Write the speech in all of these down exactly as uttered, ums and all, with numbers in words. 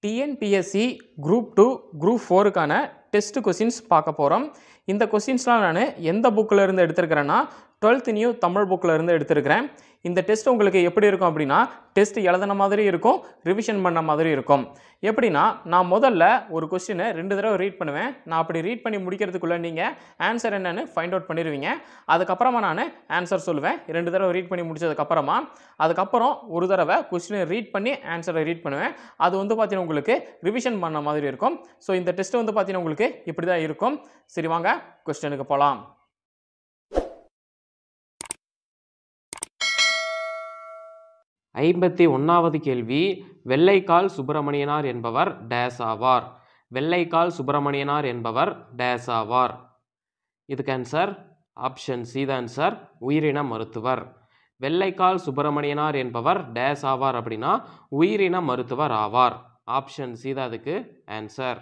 T N P S C Group two Group four கான test questions பார்க்க போறோம். இந்த क्वेश्चंसலாம் நான் எந்த புக்ல இருந்து எடுத்துர்க்கறேன்னா twelfth நியூ தமிழ் புக்ல இருந்து எடுத்துர்க்கறேன். இந்த டெஸ்ட் உங்களுக்கு எப்படி இருக்கும் அப்படினா டெஸ்ட் எழுதன மாதிரி இருக்கும், ரிவிஷன் பண்ண மாதிரி இருக்கும். எப்படினா நான் முதல்ல ஒரு क्वेश्चन ரெண்டு தடவை ரீட் பண்ணுவேன். நான் அப்படி ரீட் பண்ணி முடிக்கிறதுக்குள்ள நீங்க ஆன்சர் என்னன்னு ஃபைண்ட் அவுட் பண்ணிடுவீங்க. அதுக்கு அப்புறமா நான் ஆன்சர் சொல்லுவேன். ரெண்டு தடவை ரீட் பண்ணி முடிச்சதுக்கு அப்புறமா அதுக்கு அப்புறம் ஒரு தடவை क्वेश्चन ரீட் பண்ணி ஆன்சரை ரீட் பண்ணுவேன். அது வந்து பாத்தீங்கன்னா உங்களுக்கு ரிவிஷன் பண்ண மாதிரி இருக்கும். சோ இந்த டெஸ்ட் வந்து பாத்தீங்கன்னா உங்களுக்கு இப்படி தான் இருக்கும். சரி வாங்க क्वेश्चनக்கு போலாம். ஐம்பத்தி ஒன்றாவது கேள்வி, வெள்ளைக்கால் சுப்பிரமணியனார் என்பவர் டேஸ் ஆவார். வெள்ளைக்கால் சுப்பிரமணியனார் என்பவர் டேஸ் ஆவார். இதுக்கு ஆன்சர் ஆப்ஷன் சி தான் ஆன்சர், உயிரின மருத்துவர். வெள்ளைக்கால் சுப்பிரமணியனார் என்பவர் டேஸ் ஆவார் அப்படின்னா உயிரின மருத்துவர் ஆவார். ஆப்ஷன் சி தான் அதுக்கு ஆன்சர்.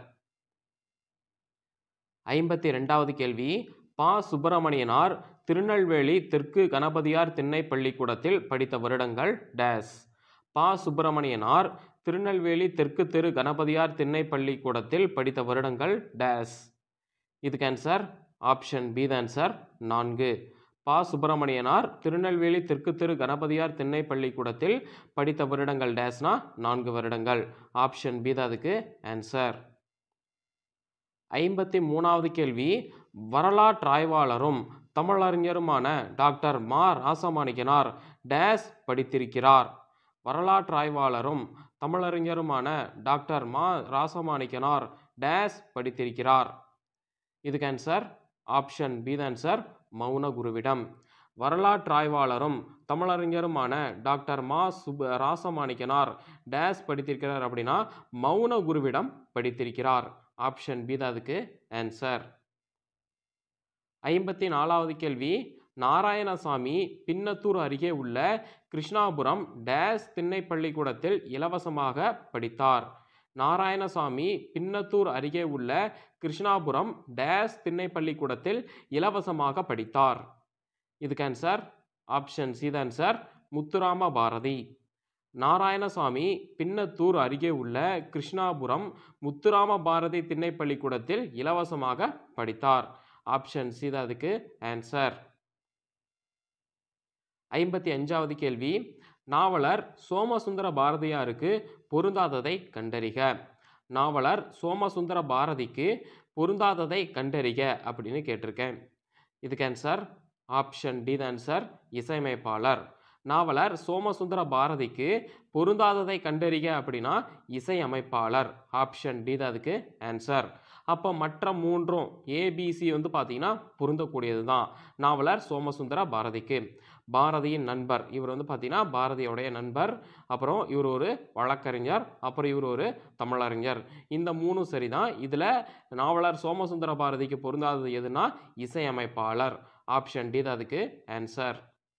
ஐம்பத்தி ரெண்டாவது கேள்வி, பா சுப்பிரமணியனார் திருநெல்வேலி தெற்கு கணபதியார் திண்ணை பள்ளிக்கூடத்தில் படித்த வருடங்கள் டேஸ். பா சுப்பிரமணியனார் திருநெல்வேலி தெற்கு தெரு கணபதியார் திண்ணை பள்ளிக்கூடத்தில் படித்த வருடங்கள் டேஸ். இதுக்கு ஆன்சர் ஆப்ஷன் பி தான் ஆன்சர், நான்கு. பா சுப்பிரமணியனார் திருநெல்வேலி தெற்கு தெரு கணபதியார் திண்ணை பள்ளிக்கூடத்தில் படித்த வருடங்கள் டேஸ்னா நான்கு வருடங்கள். ஆப்ஷன் பி தான் அதுக்கு ஆன்சர். ஐம்பத்தி மூணாவது கேள்வி, வரலாற்றாய்வாளரும் தமிழறிஞருமான டாக்டர் மா ராசமாணிக்கனார் டேஸ் படித்திருக்கிறார். வரலாற்றாய்வாளரும் தமிழறிஞருமான டாக்டர் மா ராசமாணிக்கனார் டேஸ் படித்திருக்கிறார். இதுக்கு ஆன்சர் ஆப்ஷன் பி தான் ஆன்சர், மௌன குருவிடம். வரலாற்றாய்வாளரும் தமிழறிஞருமான டாக்டர் மா சுப் ராசமாணிக்கனார் டேஸ் படித்திருக்கிறார் அப்படின்னா மௌன குருவிடம் படித்திருக்கிறார். ஆப்ஷன் பி தான் அதுக்கு ஆன்சர். ஐம்பத்தி நாலாவது கேள்வி, நாராயணசாமி பின்னத்தூர் அருகே உள்ள கிருஷ்ணாபுரம் டேஸ் திண்ணை பள்ளிக்கூடத்தில் இலவசமாக படித்தார். நாராயணசாமி பின்னத்தூர் அருகே உள்ள கிருஷ்ணாபுரம் டேஸ் திண்ணை பள்ளிக்கூடத்தில் இலவசமாக படித்தார். இதுக்கு ஆன்சர் ஆப்ஷன் சி தான் ஆன்சர், முத்துராம பாரதி. நாராயணசாமி பின்னத்தூர் அருகே உள்ள கிருஷ்ணாபுரம் முத்துராம பாரதி திண்ணை பள்ளிக்கூடத்தில் இலவசமாக படித்தார். ஆப்ஷன் சி தான் அதுக்கு ஆன்சர். ஐம்பத்தி அஞ்சாவது கேள்வி, நாவலர் சோமசுந்தர பாரதியாருக்கு பொருந்தாததை கண்டறிக. நாவலர் சோமசுந்தர பாரதிக்கு பொருந்தாததை கண்டறிக அப்படின்னு கேட்டிருக்கேன். இதுக்கு ஆன்சர் ஆப்ஷன் டி தான் ஆன்சர், இசையமைப்பாளர். நாவலர் சோமசுந்தர பாரதிக்கு பொருந்தாததை கண்டறிக அப்படின்னா இசையமைப்பாளர். ஆப்ஷன் டி தான் அதுக்கு ஆன்சர். அப்போ மற்ற மூன்றும் ஏபிசி வந்து பார்த்தீங்கன்னா பொருந்தக்கூடியது தான். நாவலர் சோமசுந்தர பாரதிக்கு. பாரதியின் நண்பர், இவர் வந்து பார்த்தீங்கன்னா பாரதியோடைய நண்பர். அப்புறம் இவர் ஒரு வழக்கறிஞர், அப்புறம் இவர் ஒரு தமிழறிஞர். இந்த மூணும் சரிதான். இதில் நாவலர் சோமசுந்தர பாரதிக்கு பொருந்தாதது எதுனா இசையமைப்பாளர். ஆப்ஷன் டி தான் அதுக்கு ஆன்சர்.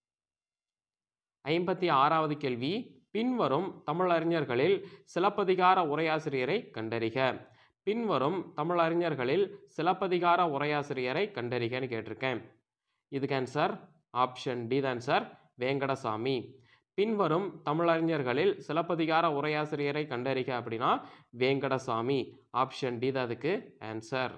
ஐம்பத்தி ஆறாவது கேள்வி, பின்வரும் தமிழறிஞர்களில் சிலப்பதிகார உரையாசிரியரை கண்டறிக. பின்வரும் தமிழறிஞர்களில் சிலப்பதிகார உரையாசிரியரை கண்டறிகன்னு கேட்டிருக்கேன். இதுக்கு ஆன்சர் ஆப்ஷன் டி தான் ஆன்சர், வேங்கடசாமி. பின்வரும் தமிழறிஞர்களில் சிலப்பதிகார உரையாசிரியரை கண்டறிக அப்படின்னா வேங்கடசாமி. ஆப்ஷன் டி தான் அதுக்கு ஆன்சர்.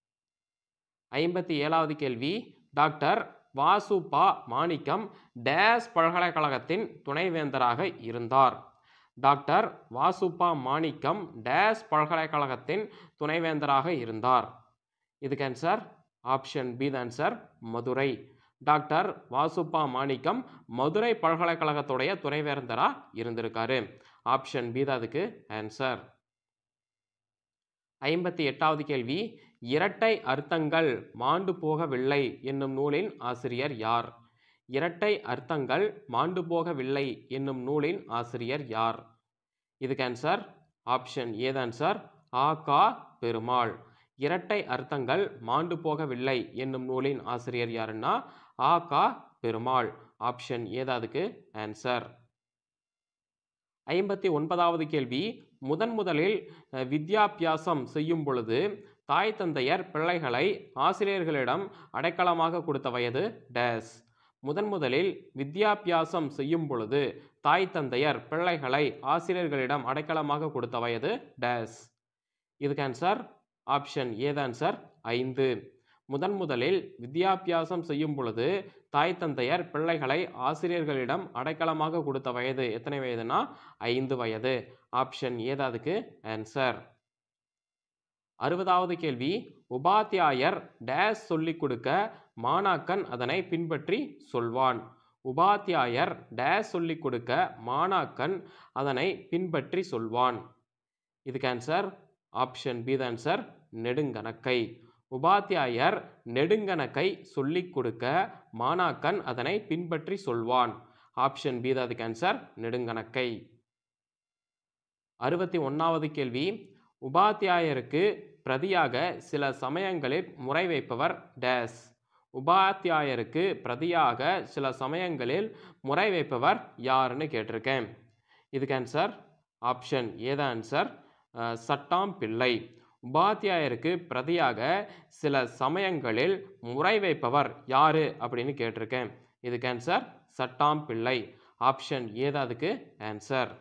ஐம்பத்தி ஏழாவது கேள்வி, டாக்டர் வாசு பா மாணிக்கம் டேஸ் பல்கலைக்கழகத்தின் துணைவேந்தராக இருந்தார். டாக்டர் வாசு பா மாணிக்கம் டேஸ் பல்கலைக்கழகத்தின் துணைவேந்தராக இருந்தார். இதுக்கு ஆன்சர் ஆப்ஷன் பி தான் ஆன்சர், மதுரை. டாக்டர் வாசு பா மாணிக்கம் மதுரை பல்கலைக்கழகத்துடைய துணைவேந்தராக இருந்திருக்காரு. ஆப்ஷன் பி தான் அதுக்கு ஆன்சர். ஐம்பத்தி எட்டாவது கேள்வி, இரட்டை அர்த்தங்கள் மாண்டு போகவில்லை என்னும் நூலின் ஆசிரியர் யார்? இரட்டை அர்த்தங்கள் மாண்டு போகவில்லை என்னும் நூலின் ஆசிரியர் யார்? இதுக்கு ஆன்சர் ஆப்ஷன் ஏ தான் ஆன்சர், ஆ கா பெருமாள். இரட்டை அர்த்தங்கள் மாண்டு போகவில்லை என்னும் நூலின் ஆசிரியர் யாருன்னா ஆ கா பெருமாள். ஆப்ஷன் ஏ தான் அதுக்கு ஆன்சர். ஐம்பத்தி ஒன்பதாவது கேள்வி, முதன் முதலில் வித்யாபியாசம் செய்யும் பொழுது தாய் தந்தையர் பிள்ளைகளை ஆசிரியர்களிடம் அடைக்கலமாக கொடுத்த வயது டேஸ். முதன் முதலில் வித்யாபியாசம் செய்யும் பொழுது தாய் தந்தையர் பிள்ளைகளை ஆசிரியர்களிடம் அடைக்கலமாக கொடுத்த வயது டேஸ். இதுக்கு ஆன்சர் ஆப்ஷன் ஏ தான் ஆன்சர் ஐந்து. முதன் முதலில் வித்யாபியாசம் செய்யும் பொழுது தாய் தந்தையர் பிள்ளைகளை ஆசிரியர்களிடம் அடைக்கலமாக கொடுத்த வயது எத்தனை வயதுனா ஐந்து வயது. ஆப்ஷன் ஏ தான் அதுக்கு ஆன்சர். அறுபதாவது கேள்வி, உபாத்தியாயர் டேஸ் சொல்லிக் கொடுக்க மாணாக்கன் அதனை பின்பற்றி சொல்வான். உபாத்தியாயர் டேஸ் சொல்லிக் கொடுக்க மாணாக்கன் அதனை பின்பற்றி சொல்வான். இதுக்கு ஆன்சர் ஆப்ஷன் பி தான் ஆன்சர் நெடுங்கணக்கை. உபாத்தியாயர் நெடுங்கணக்கை சொல்லிக் கொடுக்க மாணாக்கன் அதனை பின்பற்றி சொல்வான். ஆப்ஷன் பி தான் அதுக்கு ஆன்சர் நெடுங்கணக்கை. அறுபத்தி ஒன்றாவது கேள்வி, உபாத்தியாயருக்கு பிரதியாக சில சமயங்களில் முறை வைப்பவர் டேஸ். உபாத்தியாயருக்கு பிரதியாக சில சமயங்களில் முறை வைப்பவர் யாருன்னு கேட்டிருக்கேன். இதுக்கு ஆன்சர் ஆப்ஷன் ஏ தான் ஆன்சர் சட்டாம் பிள்ளை. உபாத்தியாயருக்கு பிரதியாக சில சமயங்களில் முறை வைப்பவர் யாரு அப்படின்னு கேட்டிருக்கேன். இதுக்கு ஆன்சர் சட்டாம் பிள்ளை. ஆப்ஷன் ஏ தான் அதுக்கு ஆன்சர்.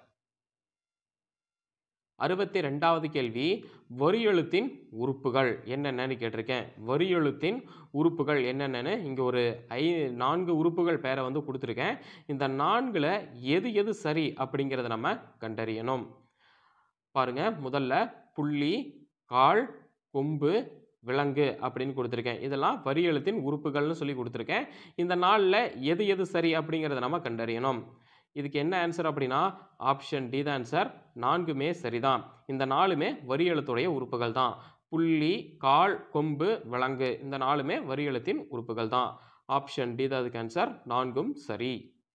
அறுபத்தி ரெண்டாவது கேள்வி, வரி எழுத்தின் உறுப்புகள் என்னென்னு கேட்டிருக்கேன். வரி எழுத்தின் உறுப்புகள் என்னென்னு இங்கே ஒரு ஐ நான்கு உறுப்புகள் பேரை வந்து கொடுத்துருக்கேன். இந்த நான்கில் எது எது சரி அப்படிங்கிறத நம்ம கண்டறியணும். பாருங்க, முதல்ல புள்ளி, கால், கொம்பு, விலங்கு அப்படின்னு கொடுத்துருக்கேன். இதெல்லாம் வரி எழுத்தின் உறுப்புகள்னு சொல்லி கொடுத்துருக்கேன். இந்த நாளில் எது எது சரி அப்படிங்கிறத நம்ம கண்டறியணும். இதுக்கு என்ன ஆன்சர் அப்படின்னா ஆப்ஷன் டி தான் ஆன்சர். நான்குமே சரிதான். இந்த நாலுமே வரி எழுத்துடைய உறுப்புகள் தான். புள்ளி, கால், கொம்பு, விலங்கு இந்த நாலுமே வரி எழுத்தின் உறுப்புகள் தான். ஆப்ஷன் டி தான் அதுக்கு ஆன்சர். நான்கும் சரி.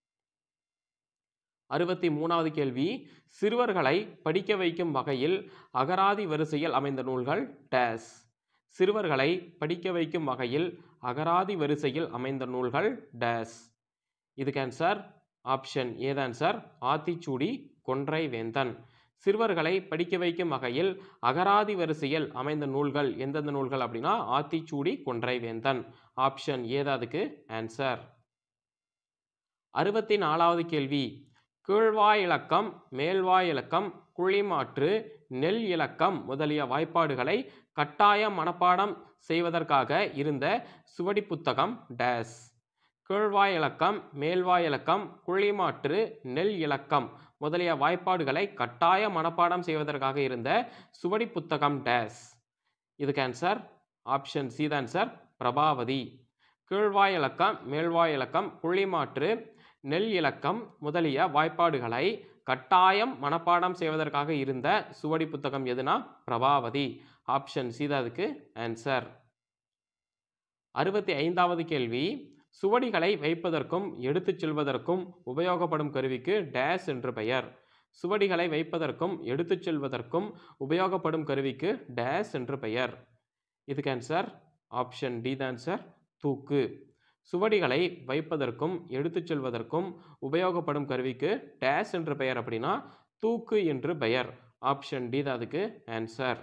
அறுபத்தி மூணாவது கேள்வி, சிறுவர்களை படிக்க வைக்கும் வகையில் அகராதி வரிசையில் அமைந்த நூல்கள் டேஸ். சிறுவர்களை படிக்க வைக்கும் வகையில் அகராதி வரிசையில் அமைந்த நூல்கள் டேஸ். இதுக்கு ஆன்சர் ஆப்ஷன் ஏ தான் ஆன்சர் ஆத்திச்சூடி, கொன்றை வேந்தன். சிறுவர்களை படிக்க வைக்கும் வகையில் அகராதி வரிசையில் அமைந்த நூல்கள் எந்தெந்த நூல்கள் அப்படின்னா ஆத்திச்சூடி, கொன்றை வேந்தன். ஆப்ஷன் ஏ தான் அதுக்கு ஆன்சர். அறுபத்தி நாலாவது கேள்வி, கீழ்வாய் இலக்கம், மேல்வாய் இலக்கம், குழிமாற்று, நெல் இலக்கம் முதலிய வாய்ப்பாடுகளை கட்டாயம் மனப்பாடம் செய்வதற்காக இருந்த சுவடி புத்தகம் டேஸ். கீழ்வாய் இலக்கம், மேல்வாய் இலக்கம், குழிமாற்று, நெல் இலக்கம் முதலிய வாய்ப்பாடுகளை கட்டாய மனப்பாடம் செய்வதற்காக இருந்த சுவடி புத்தகம் டேஸ். இதுக்கு ஆன்சர் ஆப்ஷன் சி தான் ஆன்சர் பிரபாவதி. கீழ்வாய் இலக்கம், மேல்வாய் இலக்கம், குழிமாற்று, நெல் இலக்கம் முதலிய வாய்ப்பாடுகளை கட்டாயம் மனப்பாடம் செய்வதற்காக இருந்த சுவடி புத்தகம் எதுனா பிரபாவதி. ஆப்ஷன் சி தான் அதுக்கு ஆன்சர். அறுபத்தி ஐந்தாவது கேள்வி, சுவடிகளை வைப்பதற்கும் எடுத்துச் செல்வதற்கும் உபயோகப்படும் கருவிக்கு டேஸ் என்று பெயர். சுவடிகளை வைப்பதற்கும் எடுத்துச் செல்வதற்கும் உபயோகப்படும் கருவிக்கு டேஸ் என்று பெயர். இதுக்கு ஆன்சர் ஆப்ஷன் டி தான் ஆன்சர் தூக்கு. சுவடிகளை வைப்பதற்கும் எடுத்துச் செல்வதற்கும் உபயோகப்படும் கருவிக்கு டேஸ் என்று பெயர் அப்படின்னா தூக்கு என்று பெயர். ஆப்ஷன் டி தான் அதுக்கு ஆன்சர்.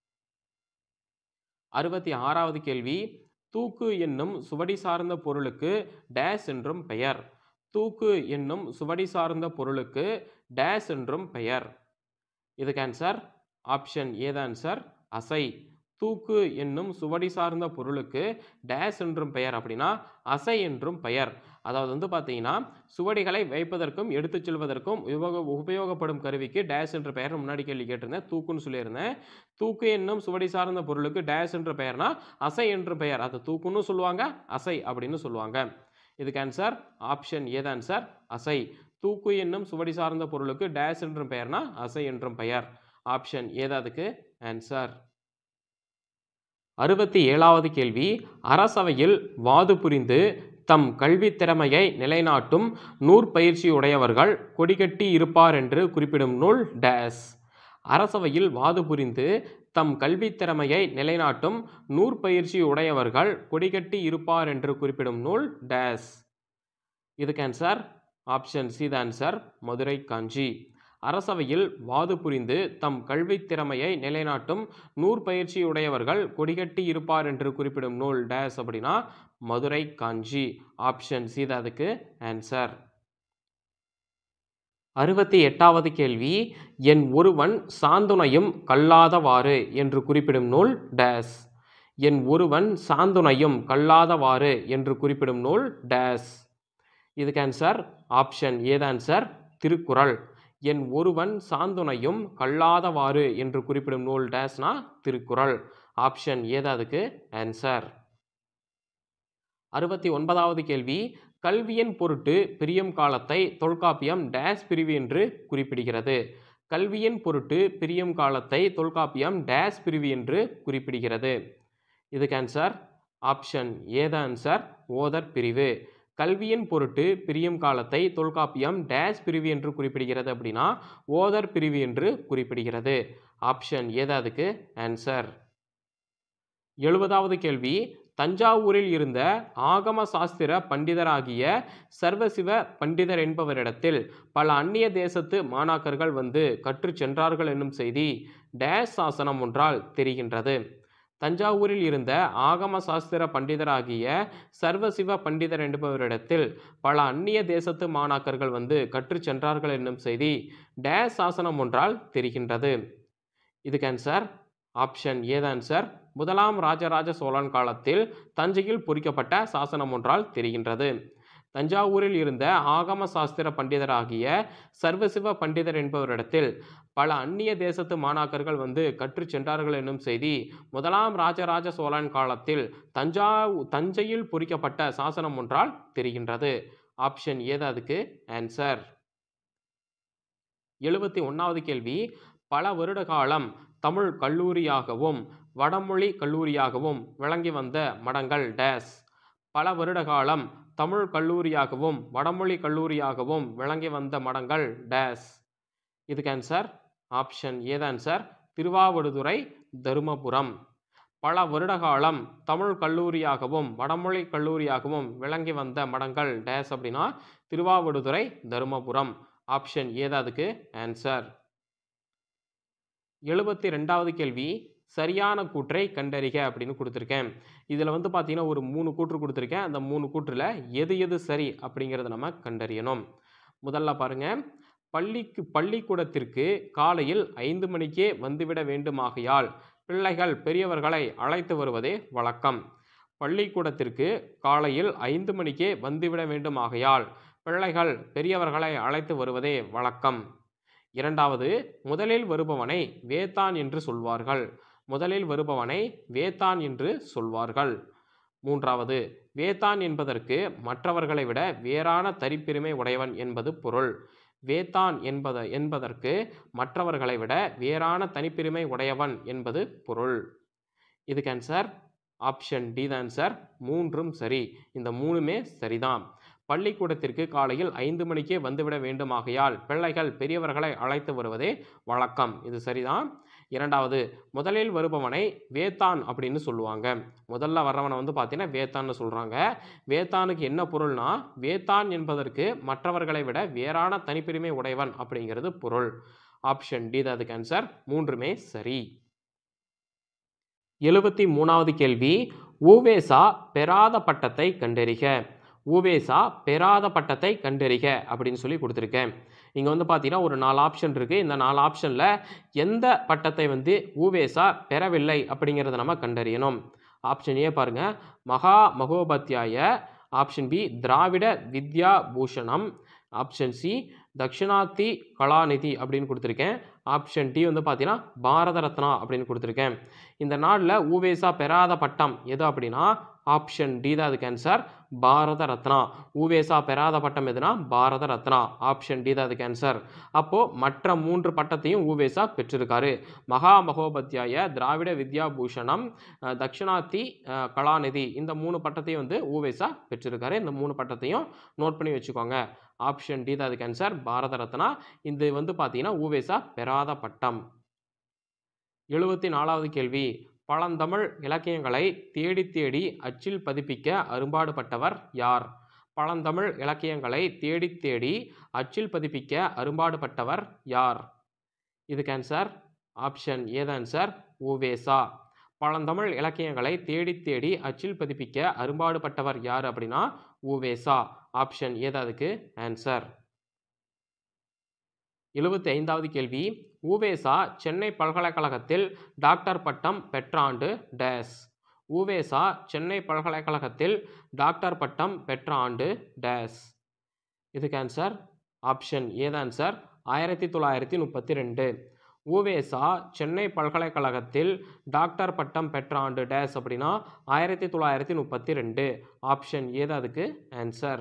அறுபத்தி ஆறாவது கேள்வி, தூக்கு என்னும் சுவடி சார்ந்த பொருளுக்கு டேஸ் என்றும் பெயர். தூக்கு என்னும் சுவடி சார்ந்த பொருளுக்கு டேஸ் என்றும் பெயர். இதுக்கு ஆன்சர் ஆப்ஷன் ஏ தான் ஆன்சர் அசை. தூக்கு என்னும் சுவடி சார்ந்த பொருளுக்கு டேஸ் என்றும் பெயர் அப்படின்னா அசை என்றும் பெயர். அதாவது வந்து பார்த்தீங்கன்னா சுவடிகளை வைப்பதற்கும் எடுத்துச் செல்வதற்கும் உபயோக உபயோகப்படும் கருவிக்கு டேஸ் என்ற பெயர் முன்னாடி கேள்வி கேட்டிருந்தேன், தூக்குன்னு சொல்லியிருந்தேன். தூக்கு என்னும் சுவடி சார்ந்த பொருளுக்கு டேஸ் என்ற பெயர்னா அசை என்று பெயர். அது தூக்குன்னு சொல்லுவாங்க, அசை அப்படின்னு சொல்லுவாங்க. இதுக்கு ஆன்சர் ஆப்ஷன் ஏ தான் ஆன்சர் அசை. தூக்கு என்னும் சுவடி சார்ந்த பொருளுக்கு டேஸ் என்றும் பெயர்னா அசை என்றும் பெயர். ஆப்ஷன் ஏ தான் அதுக்கு ஆன்சர். அறுபத்தி ஏழாவது கேள்வி, அரசவையில் வாது புரிந்து தம் கல்வி திறமையை நிலைநாட்டும் நூற்பயிற்சியுடையவர்கள் கொடிகட்டி இருப்பார் என்று குறிப்பிடும் நூல் டேஸ். அரசவையில் வாது புரிந்து தம் கல்வி திறமையை நிலைநாட்டும் நூற்பயிற்சி உடையவர்கள் கொடிகட்டி இருப்பார் என்று குறிப்பிடும் நூல் டேஸ். இதுக்கு ஆன்சர் ஆப்ஷன் சி தான் ஆன்சர் மதுரை காஞ்சி. அரசவையில் வாது புரிந்து தம் கல்வி திறமையை நிலைநாட்டும் நூற்பயிற்சி உடையவர்கள் கொடிகட்டி இருப்பார் என்று குறிப்பிடும் நூல் டேஸ் அப்படின்னா மதுரை காஞ்சி. ஆப்ஷன் சி தான் அதுக்கு ஆன்சர். அறுபத்தி எட்டாவது கேள்வி, என் ஒருவன் சாந்துணையும் கல்லாதவாறு என்று குறிப்பிடும் நூல் டேஸ். என் ஒருவன் சாந்துணையும் கல்லாதவாறு என்று குறிப்பிடும் நூல் டேஸ். இதுக்கு ஆன்சர் ஆப்ஷன் ஏ தான் ஆன்சர், திருக்குறள். என் ஒருவன் சாந்துணையும் கல்லாதவாறு என்று குறிப்பிடும் நூல் டேஸ்னா திருக்குறள். ஆப்ஷன் ஏ தான் அதுக்கு ஆன்சர். அறுபத்தி ஒன்பதாவது கேள்வி, கல்வியின் பொருட்டு பிரியும் காலத்தை தொல்காப்பியம் டேஸ் பிரிவு என்று குறிப்பிடுகிறது. கல்வியின் பொருட்டு பிரியும் காலத்தை தொல்காப்பியம் டேஸ் பிரிவு என்று குறிப்பிடுகிறது. இதுக்கு ஆன்சர் ஆப்ஷன் ஏ தான் ஆன்சர், ஓதர் பிரிவு. கல்வியின் பொருட்டு பிரியும் காலத்தை தொல்காப்பியம் டேஸ் பிரிவு என்று குறிப்பிடுகிறது அப்படின்னா ஓதர் பிரிவு என்று குறிப்பிடுகிறது. ஆப்ஷன் ஏ தான் அதுக்கு ஆன்சர். எழுபதாவது கேள்வி, தஞ்சாவூரில் இருந்த ஆகம சாஸ்திர பண்டிதராகிய சர்வசிவ பண்டிதர் என்பவரிடத்தில் பல அந்நிய தேசத்து மாணாக்கர்கள் வந்து கற்று சென்றார்கள் என்னும் செய்தி டேஸ் சாசனம் ஒன்றால் தெரிகின்றது. தஞ்சாவூரில் இருந்த ஆகம சாஸ்திர பண்டிதராகிய சர்வசிவ பண்டிதர் என்பவரிடத்தில் பல அந்நிய தேசத்து மாணாக்கர்கள் வந்து கற்று சென்றார்கள் என்னும் செய்தி டேஸ் சாசனம் ஒன்றால் தெரிகின்றது. இதுக்கு ஆன்சர் ஆப்ஷன் ஏ தான் ஆன்சர், முதலாம் ராஜராஜ சோழன் காலத்தில் தஞ்சையில் பொறிக்கப்பட்ட சாசனம் ஒன்றால் தெரிகின்றது. தஞ்சாவூரில் இருந்த ஆகம சாஸ்திர பண்டிதராகிய சர்வசிவ பண்டிதர் என்பவரிடத்தில் பல அந்நிய தேசத்து மாணாக்கர்கள் வந்து கற்று சென்றார்கள் என்னும் செய்தி முதலாம் ராஜராஜ சோழன் காலத்தில் தஞ்சா தஞ்சையில் பொறிக்கப்பட்ட சாசனம் ஒன்றால் தெரிகின்றது. ஆப்ஷன் ஏ தான் அதுக்கு ஆன்சர். எழுபத்தி ஒன்றாவது கேள்வி, பல வருட காலம் தமிழ் கல்லூரியாகவும் வடமொழி கல்லூரியாகவும் விளங்கி வந்த மடங்கள் டேஸ். பல வருட காலம் தமிழ் கல்லூரியாகவும் வடமொழி கல்லூரியாகவும் விளங்கி வந்த மடங்கள் டேஸ். இதுக்கு ஆன்சர் ஆப்ஷன் ஏ தான் ஆன்சர், திருவாவடுதுறை, தருமபுரம். பல வருட காலம் தமிழ் கல்லூரியாகவும் வடமொழி கல்லூரியாகவும் விளங்கி வந்த மடங்கள் டேஸ் அப்படின்னா திருவாவடுதுறை, தருமபுரம். ஆப்ஷன் ஏ தான் அதுக்கு ஆன்சர். எழுபத்தி ரெண்டாவது கேள்வி, சரியான கூற்றை கண்டறிக அப்படின்னு கொடுத்துருக்கேன். இதில் வந்து பார்த்தீங்கன்னா ஒரு மூணு கூற்று கொடுத்துருக்கேன். அந்த மூணு கூற்றில் எது எது சரி அப்படிங்கிறத நம்ம கண்டறியணும். முதல்ல பாருங்க, பள்ளிக்கு பள்ளிக்கூடத்திற்கு காலையில் ஐந்து மணிக்கே வந்துவிட வேண்டுமாகையால் பிள்ளைகள் பெரியவர்களை அழைத்து வருவதே வழக்கம். பள்ளிக்கூடத்திற்கு காலையில் ஐந்து மணிக்கே வந்துவிட வேண்டுமாகையால் பிள்ளைகள் பெரியவர்களை அழைத்து வருவதே வழக்கம். இரண்டாவது, முதலில் வருபவனை வேத்தான் என்று சொல்வார்கள். முதலில் வருபவனை வேத்தான் என்று சொல்வார்கள். மூன்றாவது, வேத்தான் என்பதற்கு மற்றவர்களை விட வேறான தனிப்பெருமை உடையவன் என்பது பொருள். வேத்தான் என்பத என்பதற்கு மற்றவர்களை விட வேறான தனிப்பெருமை உடையவன் என்பது பொருள். இதுக்கு ஆன்சர் ஆப்ஷன் டி தான் ஆன்சர், மூன்றும் சரி. இந்த மூணுமே சரிதான். பள்ளிக்கூடத்திற்கு காலையில் ஐந்து மணிக்கே வந்துவிட வேண்டுமாகையால் பிள்ளைகள் பெரியவர்களை அழைத்து வருவதே வழக்கம். இது சரிதான். இரண்டாவது, முதலில் வருபவனை வேத்தான் அப்படின்னு சொல்லுவாங்க. முதல்ல வர்றவனை வந்து பார்த்தீங்கன்னா வேத்தான்னு சொல்கிறாங்க. வேத்தானுக்கு என்ன பொருள்னா வேத்தான் என்பதற்கு மற்றவர்களை விட வேறான தனிப்பெருமை உடையவன் அப்படிங்கிறது பொருள். ஆப்ஷன் டி தான் அதுக்கு ஆன்சர், மூன்றுமே சரி. எழுபத்தி மூணாவது கேள்வி, ஊவேசா பெறாத பட்டத்தை கண்டறிக. ஊவேசா பெறாத பட்டத்தை கண்டறிக அப்படின்னு சொல்லி கொடுத்துருக்கேன். இங்கே வந்து பார்த்தீங்கன்னா ஒரு நாலு ஆப்ஷன் இருக்குது. இந்த நாலு ஆப்ஷனில் எந்த பட்டத்தை வந்து ஊவேசா பெறவில்லை அப்படிங்கிறத நம்ம கண்டறியணும். ஆப்ஷன் ஏ பாருங்கள், மகா மகோபாத்தியாய. ஆப்ஷன் பி, திராவிட வித்யா பூஷணம். ஆப்ஷன் சி, தக்ஷிணாத்தி கலாநிதி அப்படின்னு கொடுத்துருக்கேன். ஆப்ஷன் டி வந்து பார்த்தீங்கன்னா பாரத ரத்னா அப்படின்னு கொடுத்துருக்கேன். இந்த நாளில் ஊவேசா பெறாத பட்டம் எது அப்படின்னா ஆப்ஷன் டி தான் அதுக்கு ஆன்சர், பாரத ரத்னா. ஊவேசா பெறாத பட்டம் எதுனா பாரத ரத்னா. ஆப்ஷன் டி தான் அதுக்கு ஆன்சர். அப்போது மற்ற மூன்று பட்டத்தையும் ஊவேசா பெற்றிருக்காரு. மகா மகோபாத்தியாய, திராவிட வித்யா பூஷணம், தக்ஷிணாத்தி கலாநிதி, இந்த மூணு பட்டத்தையும் வந்து ஊவேசா பெற்றிருக்காரு. இந்த மூணு பட்டத்தையும் நோட் பண்ணி வச்சுக்கோங்க. ஆப்ஷன் டி தான் அதுக்கு ஆன்சர், பாரத ரத்னா. இது வந்து பார்த்தீங்கன்னா ஊவேசா பெறாத பட்டம். எழுபத்தி நாலாவது கேள்வி, பழந்தமிழ் இலக்கியங்களை தேடி தேடி அச்சில் பதிப்பிக்க அரும்பாடுபட்டவர் யார்? பழந்தமிழ் இலக்கியங்களை தேடி தேடி அச்சில் பதிப்பிக்க அரும்பாடுபட்டவர் யார்? இதுக்கு ஆன்சர் ஆப்ஷன் ஏ தான் ஆன்சர், ஊவேசா. பழந்தமிழ் இலக்கியங்களை தேடி தேடி அச்சில் பதிப்பிக்க அரும்பாடுபட்டவர் யார் அப்படின்னா ஊவேசா. ஆப்ஷன் ஏ தான் அதுக்கு ஆன்சர். எழுபத்தி ஐந்தாவது கேள்வி உவேசா சென்னை பல்கலைக்கழகத்தில் டாக்டர் பட்டம் பெற்ற ஆண்டு டேஸ். உவேசா சென்னை பல்கலைக்கழகத்தில் டாக்டர் பட்டம் பெற்ற ஆண்டு டேஸ். இதுக்கு ஆன்சர் ஆப்ஷன் ஏ தான் ஆன்சர் ஆயிரத்தி தொள்ளாயிரத்தி முப்பத்தி ரெண்டு. உவேசா சென்னை பல்கலைக்கழகத்தில் டாக்டர் பட்டம் பெற்ற ஆண்டு டேஸ் அப்படின்னா ஆயிரத்தி தொள்ளாயிரத்தி முப்பத்தி ரெண்டு. ஆப்ஷன் ஏ தான் அதுக்கு ஆன்சர்.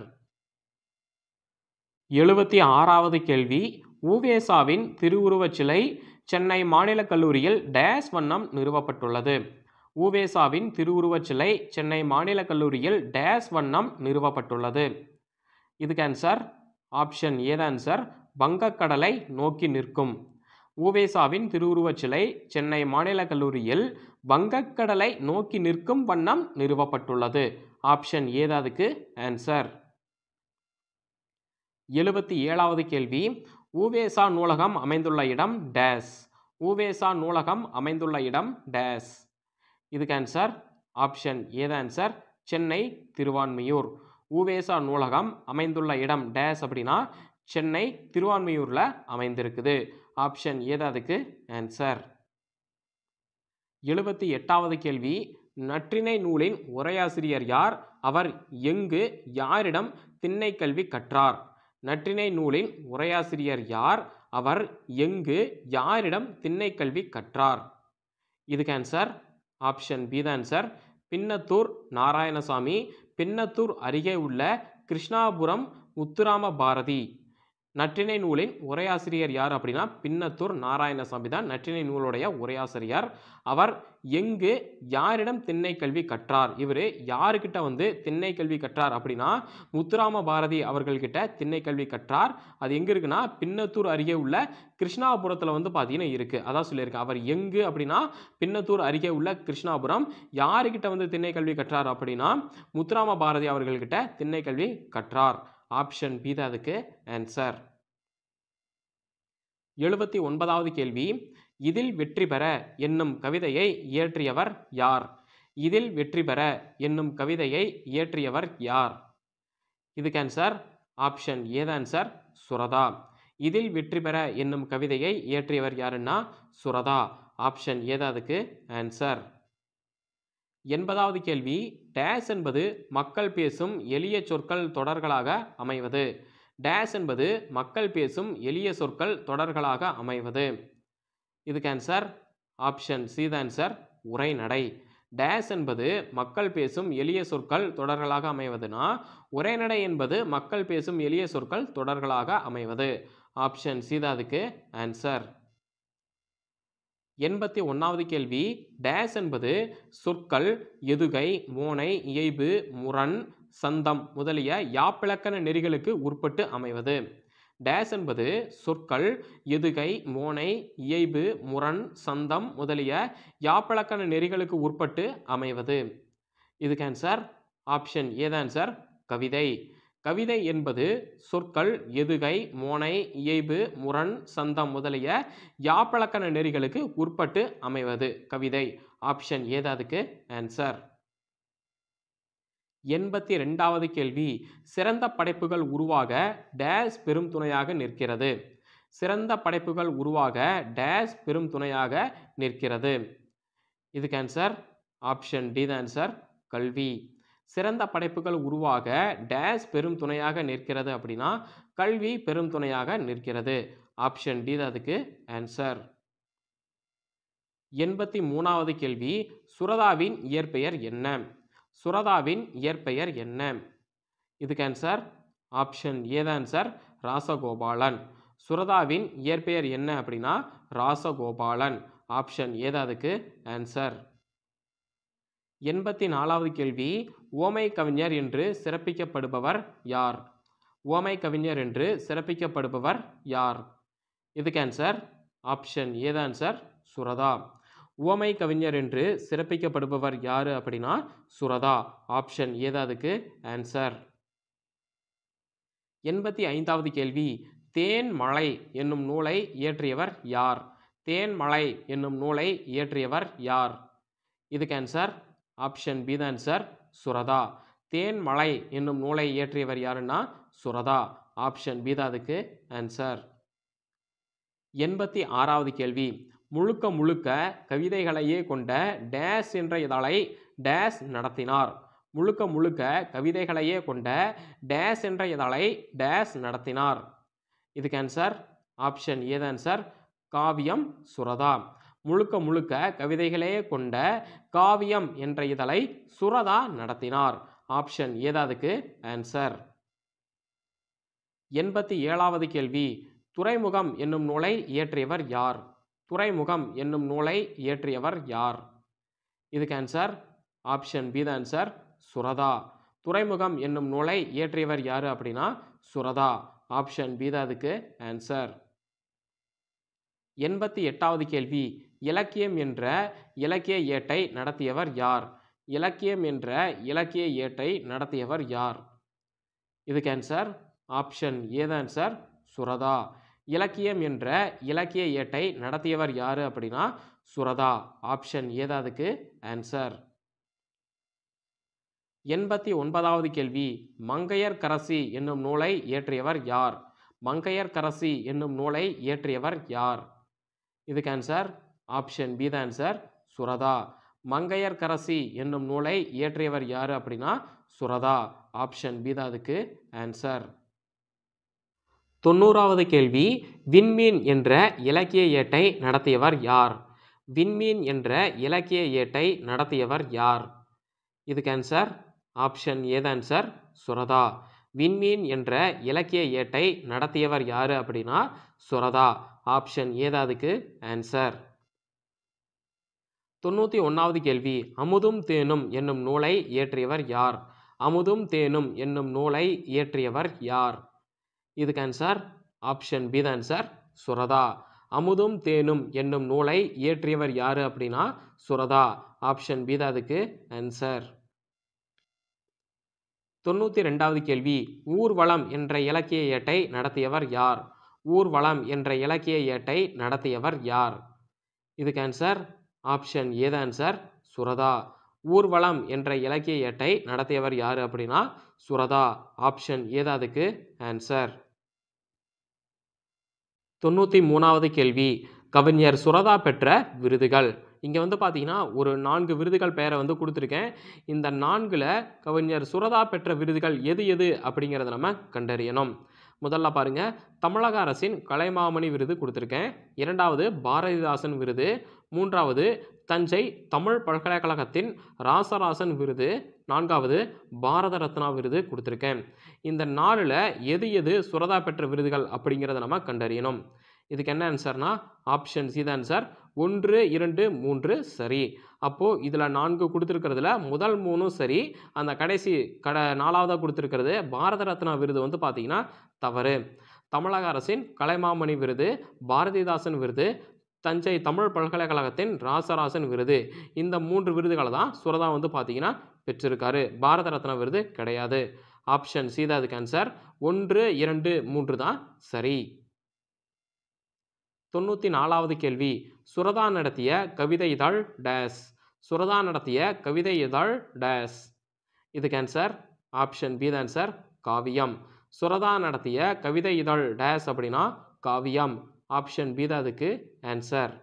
எழுபத்தி ஆறாவது கேள்வி உவேசாவின் திருவுருவச் சிலை சென்னை மாநில கல்லூரியில் டேஸ் வண்ணம் நிறுவப்பட்டுள்ளது. உவேசாவின் திருவுருவச் சிலை சென்னை மாநில கல்லூரியில் டேஸ் வண்ணம் நிறுவப்பட்டுள்ளது. இதுக்கு ஆன்சர் ஆப்ஷன் ஏ தான் ஆன்சர் வங்கக்கடலை நோக்கி நிற்கும். உவேசாவின் திருவுருவச் சிலை சென்னை மாநில கல்லூரியில் வங்கக்கடலை நோக்கி நிற்கும் வண்ணம் நிறுவப்பட்டுள்ளது. ஆப்ஷன் ஏ தான் அதுக்கு ஆன்சர். எழுபத்தி ஏழாவது கேள்வி உவேசா நூலகம் அமைந்துள்ள இடம் டேஸ். உவேசா நூலகம் அமைந்துள்ள இடம் டேஸ். இதுக்கு ஆன்சர் ஆப்ஷன் ஏ தான் ஆன்சர் சென்னை திருவான்மியூர். உவேசா நூலகம் அமைந்துள்ள இடம் டேஸ் அப்படின்னா சென்னை திருவான்மியூரில் அமைந்திருக்குது. ஆப்ஷன் ஏ தான் அதுக்கு ஆன்சர். எழுபத்தி எட்டாவது கேள்வி நற்றிணை நூலின் உரையாசிரியர் யார்? அவர் எங்கு யாரிடம் திண்ணை கல்வி கற்றார்? நற்றிணை நூலின் உரையாசிரியர் யார்? அவர் எங்கு யாரிடம் திண்ணை கல்வி கற்றார்? இதுக்கு ஆன்சர் ஆப்ஷன் பி தான் ஆன்சர் பின்னத்தூர் நாராயணசாமி. பின்னத்தூர் அருகே உள்ள கிருஷ்ணாபுரம் முத்துராம பாரதி. நற்றிணை நூலின் உரையாசிரியர் யார் அப்படின்னா பின்னத்தூர் நாராயணசாமி தான் நற்றிணை நூலுடைய உரையாசிரியர். அவர் எங்கு யாரிடம் திண்ணை கல்வி கற்றார்? இவர் யாருக்கிட்ட வந்து திண்ணை கல்வி கற்றார் அப்படின்னா முத்துராம பாரதி அவர்கள்கிட்ட திண்ணை கல்வி கற்றார். அது எங்கே இருக்குன்னா பின்னத்தூர் அருகே உள்ள கிருஷ்ணாபுரத்தில் வந்து பார்த்தீங்கன்னா இருக்குது. அதான் சொல்லியிருக்கேன். அவர் எங்கு அப்படின்னா பின்னத்தூர் அருகே உள்ள கிருஷ்ணாபுரம். யாருக்கிட்ட வந்து திண்ணை கல்வி கற்றார் அப்படின்னா முத்துராம பாரதி அவர்கள்கிட்ட திண்ணை கல்வி கற்றார். ஆப்ஷன் பி தான் அதுக்கு ஆன்சர். எழுபத்தி ஒன்பதாவது கேள்வி இதில் வெற்றி பெற என்னும் கவிதையை இயற்றியவர் யார்? இதில் வெற்றி பெற என்னும் கவிதையை இயற்றியவர் யார்? இதுக்கு ஆன்சர் ஆப்ஷன் ஏ தான் ஆன்சர் சுரதா. இதில் வெற்றி பெற என்னும் கவிதையை இயற்றியவர் யாருன்னா சுரதா. ஆப்ஷன் ஏ தான் அதுக்கு ஆன்சர். எண்பதாவது கேள்வி டேஸ் என்பது மக்கள் பேசும் எளிய சொற்கள் தொடர்களாக அமைவது. டேஸ் என்பது மக்கள் பேசும் எளிய சொற்கள் தொடர்களாக அமைவது. இதுக்கு ஆன்சர் ஆப்ஷன் சி தான் ஆன்சர் உரைநடை. டேஸ் என்பது மக்கள் பேசும் எளிய சொற்கள் தொடர்களாக அமைவதுனா உரைநடை என்பது மக்கள் பேசும் எளிய சொற்கள் தொடர்களாக அமைவது. ஆப்ஷன் சி தான் அதுக்கு ஆன்சர். எண்பத்தி ஒன்றாவது கேள்வி டேஸ் என்பது சொற்கள் எதுகை மோனை இயைபு முரண் சந்தம் முதலிய யாப்பிலக்கண நெறிகளுக்கு உட்பட்டு அமைவது. டேஸ் என்பது சொற்கள் எதுகை மோனை இயைபு முரண் சந்தம் முதலிய யாப்பிலக்கண நெறிகளுக்கு உட்பட்டு அமைவது. இதுக்கு ஆன்சர் ஆப்ஷன் ஏ தான் ஆன்சர் கவிதை. கவிதை என்பது சொற்கள் எதுகை மோனை இயைபு முரண் சந்தம் முதலிய யாப்பிலக்கண நெறிகளுக்கு உட்பட்டு அமைவது கவிதை. ஆப்ஷன் ஏ தான் அதுக்கு ஆன்சர். எண்பத்தி ரெண்டாவது கேள்வி சிறந்த படைப்புகள் உருவாக டேஸ் பெரும் துணையாக நிற்கிறது. சிறந்த படைப்புகள் உருவாக டேஸ் பெரும் துணையாக நிற்கிறது. இதுக்கு ஆன்சர் ஆப்ஷன் டி தான் ஆன்சர் கல்வி. சிறந்த படைப்புகள் உருவாக டேஸ் பெரும் துணையாக நிற்கிறது அப்படின்னா கல்வி பெரும் துணையாக நிற்கிறது. ஆப்ஷன் டி தான் அதுக்கு ஆன்சர். எண்பத்தி மூணாவது கேள்வி சுரதாவின் இயற்பெயர் என்ன? சுரதாவின் இயற்பெயர் என்ன? இதுக்கு ஆன்சர் ஆப்ஷன் ஏ தான் ஆன்சர் ராசகோபாலன். சுரதாவின் இயற்பெயர் என்ன அப்படின்னா ராசகோபாலன். ஆப்ஷன் ஏ தான் அதுக்கு ஆன்சர். எண்பத்தி நாலாவது கேள்வி ஓமை கவிஞர் என்று சிறப்பிக்கப்படுபவர் யார்? ஓமை கவிஞர் என்று சிறப்பிக்கப்படுபவர் யார்? இதுக்கு ஆன்சர் ஆப்ஷன் ஏ தான் ஆன்சர் சுரதா. ஓமை கவிஞர் என்று சிறப்பிக்கப்படுபவர் யாரு அப்படின்னா சுரதா. ஆப்ஷன் ஏ தான் அதுக்கு ஆன்சர். எண்பத்தி ஐந்தாவது கேள்வி தேன் மலை என்னும் நூலை இயற்றியவர் யார்? தேன் மலை என்னும் நூலை இயற்றியவர் யார்? இதுக்கு ஆன்சர் ஆப்ஷன் பி தான் ஆன்சர் சுரதா. தேன் மலை என்னும் நூலை இயற்றியவர் யாருன்னா சுரதா. ஆப்ஷன் பி தான் அதுக்கு ஆன்சர். எண்பத்தி ஆறாவது கேள்வி, முழுக்க முழுக்க கவிதைகளையே கொண்ட டேஸ் என்ற இதழை டேஸ் நடத்தினார். முழுக்க முழுக்க கவிதைகளையே கொண்ட டேஸ் என்ற இதழை டேஸ் நடத்தினார். இதுக்கு ஆன்சர் ஆப்ஷன் ஏ தான் ஆன்சர், காவியம் சுரதா. முழுக்க முழுக்க கவிதைகளே கொண்ட காவியம் என்ற இதழை சுரதா நடத்தினார். ஆப்ஷன் ஏதாதுக்கு ஆன்சர். எண்பத்தி ஏழாவது கேள்வி, துறைமுகம் என்னும் நூலை இயற்றியவர் யார்? துறைமுகம் என்னும் நூலை இயற்றியவர் யார்? இதுக்கு ஆன்சர் ஆப்ஷன் பி தான் ஆன்சர், சுரதா. துறைமுகம் என்னும் நூலை இயற்றியவர் யாரு அப்படின்னா சுரதா. ஆப்ஷன் பி தான் அதுக்கு ஆன்சர். எண்பத்தி எட்டாவது கேள்வி, இலக்கியம் என்ற இலக்கிய ஏட்டை நடத்தியவர் யார்? இலக்கியம் என்ற இலக்கிய ஏட்டை நடத்தியவர் யார்? இதுக்கு ஆன்சர் ஆப்ஷன் ஏ தான் ஆன்சர், சுரதா. இலக்கியம் என்ற இலக்கிய ஏட்டை நடத்தியவர் யாரு அப்படின்னா சுரதா. ஆப்ஷன் ஏ தான் அதுக்கு ஆன்சர். எண்பத்தி ஒன்பதாவது கேள்வி, மங்கையர்க்கரசி என்னும் நூலை இயற்றியவர் யார்? மங்கையர்க்கரசி என்னும் நூலை இயற்றியவர் யார்? இதுக்கு ஆன்சர் ஆப்ஷன் பி தான் ஆன்சர், சுரதா. மங்கையர்க்கரசி என்னும் நூலை இயற்றியவர் யாரு அப்படின்னா சுரதா. ஆப்ஷன் பி தான் அதுக்கு ஆன்சர். தொண்ணூறாவது கேள்வி, விண்மீன் என்ற இலக்கிய ஏட்டை நடத்தியவர் யார்? விண்மீன் என்ற இலக்கிய ஏட்டை நடத்தியவர் யார்? இதுக்கு ஆன்சர் ஆப்ஷன் ஏ தான் ஆன்சர், சுரதா. விண்மீன் என்ற இலக்கிய ஏட்டை நடத்தியவர் யாரு அப்படின்னா சுரதா. ஆப்ஷன் ஏ தான் அதுக்கு ஆன்சர். தொண்ணூற்றி ஒன்றாவது கேள்வி, அமுதும் தேனும் என்னும் நூலை இயற்றியவர் யார்? அமுதும் தேனும் என்னும் நூலை இயற்றியவர் யார்? இதுக்கு ஆன்சர் ஆப்ஷன் பி தான் ஆன்சர், சுரதா. அமுதும் தேனும் என்னும் நூலை இயற்றியவர் யாரு அப்படின்னா சுரதா. ஆப்ஷன் பி தான் அதுக்கு ஆன்சர். தொண்ணூற்றி ரெண்டாவது கேள்வி, ஊர்வலம் என்ற இலக்கிய ஏட்டை நடத்தியவர் யார்? ஊர்வலம் என்ற இலக்கிய ஏட்டை நடத்தியவர் யார்? இதுக்கு ஆன்சர் ஆப்ஷன் ஏ தான் ஆன்சர், சுரதா. ஊர்வலம் என்ற இலக்கிய ஏட்டை நடத்தியவர் யாரு அப்படின்னா சுரதா. ஆப்ஷன் ஏ தான் அதுக்கு ஆன்சர். தொண்ணூற்றி மூணாவது கேள்வி, கவிஞர் சுரதா பெற்ற விருதுகள். இங்கே வந்து பார்த்தீங்கன்னா ஒரு நான்கு விருதுகள் பெயரை வந்து கொடுத்துருக்கேன். இந்த நான்கில் கவிஞர் சுரதா பெற்ற விருதுகள் எது எது அப்படிங்கிறத நம்ம கண்டறியணும். முதல்ல பாருங்க, தமிழக அரசின் கலைமாமணி விருது கொடுத்துருக்கேன். இரண்டாவது பாரதிதாசன் விருது. மூன்றாவது தஞ்சை தமிழ் பல்கலைக்கழகத்தின் ராசராசன் விருது. நான்காவது பாரத ரத்னா விருது கொடுத்துருக்கேன். இந்த நாலில் எது எது சுரதா பெற்ற விருதுகள் அப்படிங்கிறத நம்ம கண்டறியணும். இதுக்கு என்ன ஆன்சர்னா ஆப்ஷன் சி தான் ஆன்சர். ஒன்று இரண்டு மூன்று சரி. அப்போது இதில் நான்கு கொடுத்துருக்கிறதுல முதல் மூணும் சரி. அந்த கடைசி கட நாலாவதாக கொடுத்துருக்கிறது பாரத ரத்னா விருது வந்து பார்த்தீங்கன்னா தவறு. தமிழக அரசின் கலைமாமணி விருது, பாரதிதாசன் விருது, தஞ்சை தமிழ் பல்கலைக்கழகத்தின் ராசராசன் விருது, இந்த மூன்று விருதுகளை தான் சுரதா வந்து பார்த்தீங்கன்னா பெற்றிருக்காரு. பாரத ரத்னா விருது கிடையாது. ஆப்ஷன் சி தான் அதுக்கு ஆன்சர். ஒன்று இரண்டு மூன்று தான் சரி. தொண்ணூற்றி நாலாவது கேள்வி, சுரதா நடத்திய கவிதை இதழ் டேஸ். சுரதா நடத்திய கவிதை இதழ் டேஸ். இதுக்கு ஆன்சர் ஆப்ஷன் பி தான் ஆன்சர், காவியம். சுரதா நடத்திய கவிதை இதழ் டேஸ் அப்படின்னா காவியம். ஆப்ஷன் பி தான் அதுக்கு ஆன்சர்.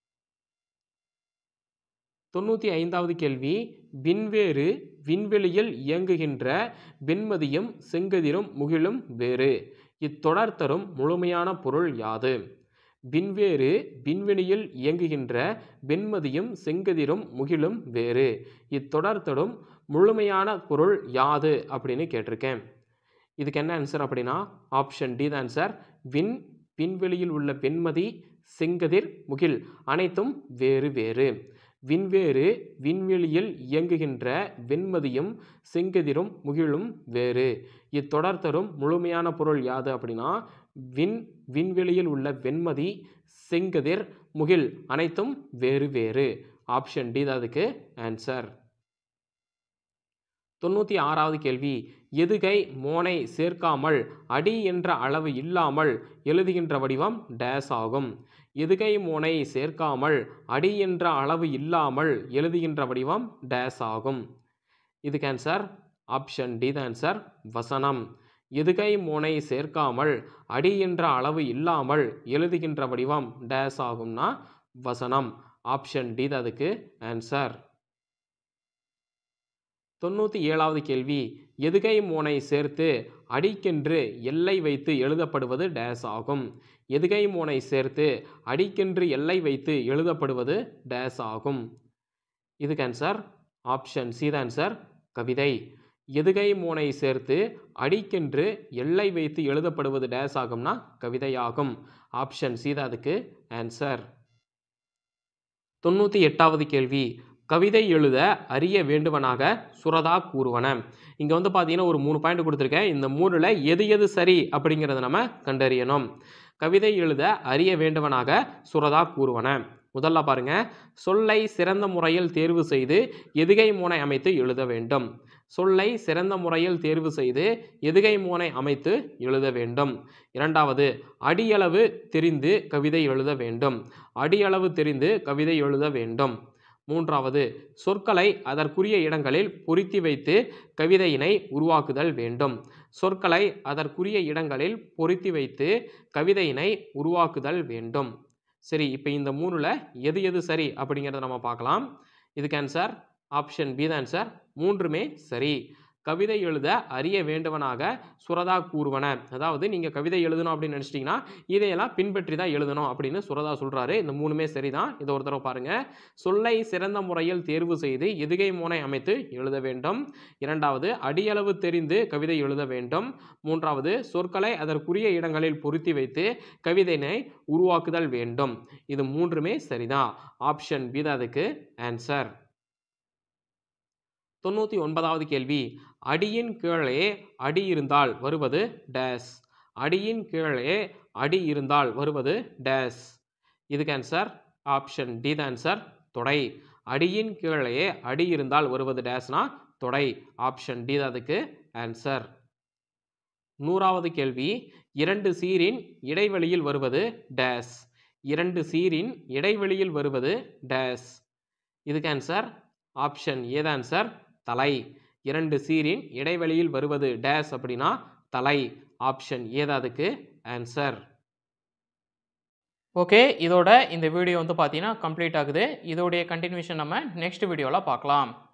தொண்ணூற்றி ஐந்தாவது கேள்வி, விண்வேறு விண்வெளியில் இயங்குகின்ற வெண்மதியும் செங்கதிரும் முகிலும் வேறு. இத்தொடர் தரும் முழுமையான பொருள் யாது? விண்வேறு விண்வெளியில் இயங்குகின்ற வெண்மதியும் செங்கதிரும் முகிலும் வேறு. இத்தொடர் தரும் முழுமையான பொருள் யாது அப்படின்னு கேட்டிருக்கேன். இதுக்கு என்ன ஆன்சர் அப்படின்னா ஆப்ஷன் டி தான் ஆன்சர். விண் விண்வெளியில் உள்ள வெண்மதி செங்கதிர் முகில் அனைத்தும் வேறு வேறு. விண்வேறு விண்வெளியில் இயங்குகின்ற வெண்மதியும் செங்கதிரும் முகிலும் வேறு. இத்தொடர் தரும் முழுமையான பொருள் யாது அப்படின்னா விண் விண்வெளியில் உள்ள வெண்மதி செங்கதிர் முகில் அனைத்தும் வேறு வேறு. ஆப்ஷன் டி தான் அதுக்கு ஆன்சர். தொண்ணூற்றி ஆறாவது கேள்வி, எதுகை மோனை சேர்க்காமல் அடி என்ற அளவு இல்லாமல் எழுதுகின்ற வடிவம் டேஸ் ஆகும். எதுகை மோனை சேர்க்காமல் அடி என்ற அளவு இல்லாமல் எழுதுகின்ற வடிவம் டேஸ் ஆகும். இதுக்கு ஆன்சர் ஆப்ஷன் டி தான் ஆன்சர், வசனம். எதுகை மோனை சேர்க்காமல் அடி என்ற அளவு இல்லாமல் எழுதுகின்ற வடிவம் டேஸ் ஆகும்னா வசனம். ஆப்ஷன் டி தான் அதுக்கு ஆன்சர். தொண்ணூற்றி ஏழாவது கேள்வி, எதுகை மோனை சேர்த்து அடிக்கென்று எல்லை வைத்து எழுதப்படுவது டேஸ் ஆகும். எதுகை மோனை சேர்த்து அடிக்கென்று எல்லை வைத்து எழுதப்படுவது டேஸ் ஆகும். இதுக்கு ஆன்சர் ஆப்ஷன் சி தான் ஆன்சர், கவிதை. எதுகை மோனை சேர்த்து அடிக்கென்று எல்லை வைத்து எழுதப்படுவது டேஸ் ஆகும்னா கவிதையாகும். ஆப்ஷன் சி தான் அதுக்கு ஆன்சர். தொண்ணூற்றி எட்டாவது கேள்வி, கவிதை எழுத அறிய வேண்டுவனாக சுரதா கூறுவன. இங்கே வந்து பார்த்தீங்கன்னா ஒரு மூணு பாயிண்ட் கொடுத்துருக்கேன். இந்த மூணில் எது எது சரி அப்படிங்கிறத நம்ம கண்டறியணும். கவிதை எழுத அறிய வேண்டுவனாக சுரதா கூறுவன. முதல்ல பாருங்க, சொல்லை சிறந்த முறையில் தேர்வு செய்து எதுகை மோனை அமைத்து எழுத வேண்டும். சொல்லை சிறந்த முறையில் தேர்வு செய்து எதுகை மோனை அமைத்து எழுத வேண்டும். இரண்டாவது, அடியளவு தெரிந்து கவிதை எழுத வேண்டும். அடியளவு தெரிந்து கவிதை எழுத வேண்டும். மூன்றாவது, சொற்களை அதற்குரிய இடங்களில் பொருத்தி வைத்து கவிதையினை உருவாக்குதல் வேண்டும். சொற்களை அதற்குரிய இடங்களில் பொருத்தி வைத்து கவிதையினை உருவாக்குதல் வேண்டும். சரி, இப்போ இந்த மூணுல எது எது சரி அப்படிங்கிறத நம்ம பார்க்கலாம். இதுக்கு ஆன்சர் ஆப்ஷன் பி தான் ஆன்சர். மூன்றுமே சரி. கவிதை எழுத அறிய வேண்டுவனாக சுரதா கூறுவன. அதாவது நீங்கள் கவிதை எழுதணும் அப்படின்னு நினச்சிட்டிங்கன்னா இதையெல்லாம் பின்பற்றி தான் எழுதணும் அப்படின்னு சுரதா சொல்கிறாரு. இந்த மூணுமே சரிதான். இதை ஒரு தடவை பாருங்கள். சொல்லை சிறந்த முறையில் தேர்வு செய்து எதுகை மோனை அமைத்து எழுத வேண்டும். இரண்டாவது, அடியளவு தெரிந்து கவிதை எழுத வேண்டும். மூன்றாவது, சொற்களை அதற்குரிய இடங்களில் பொருத்தி வைத்து கவிதையினை உருவாக்குதல் வேண்டும். இது மூன்றுமே சரிதான். ஆப்ஷன் பி தான் அதுக்கு ஆன்சர். தொண்ணூற்றி ஒன்பதாவது கேள்வி, அடியின் கீழே அடி இருந்தால் வருவது டேஸ். அடியின் கீழே அடி இருந்தால் வருவது டேஸ். இதுக்கு ஆன்சர் ஆப்ஷன் டி தான் ஆன்சர், தொடை. அடியின் கீழே அடி இருந்தால் வருவது டேஸ்னா தொடை. ஆப்ஷன் டி தான் அதுக்கு ஆன்சர். நூறாவது கேள்வி, இரண்டு சீரின் இடைவெளியில் வருவது டேஸ். இரண்டு சீரின் இடைவெளியில் வருவது டேஸ். இதுக்கு ஆன்சர் ஆப்ஷன் ஏ தான் ஆன்சர், தலை. இரண்டு சீரின் இடைவெளியில் வருவது டேஸ் அப்படின்னா தலை. ஆப்ஷன் ஏ தான் அதுக்கு ஆன்சர். ஓகே, இதோட இந்த வீடியோ வந்து பார்த்தீங்கன்னா கம்ப்ளீட் ஆகுது. இதோடைய கண்டினியூஷன் நம்ம நெக்ஸ்ட் வீடியோவில் பார்க்கலாம்.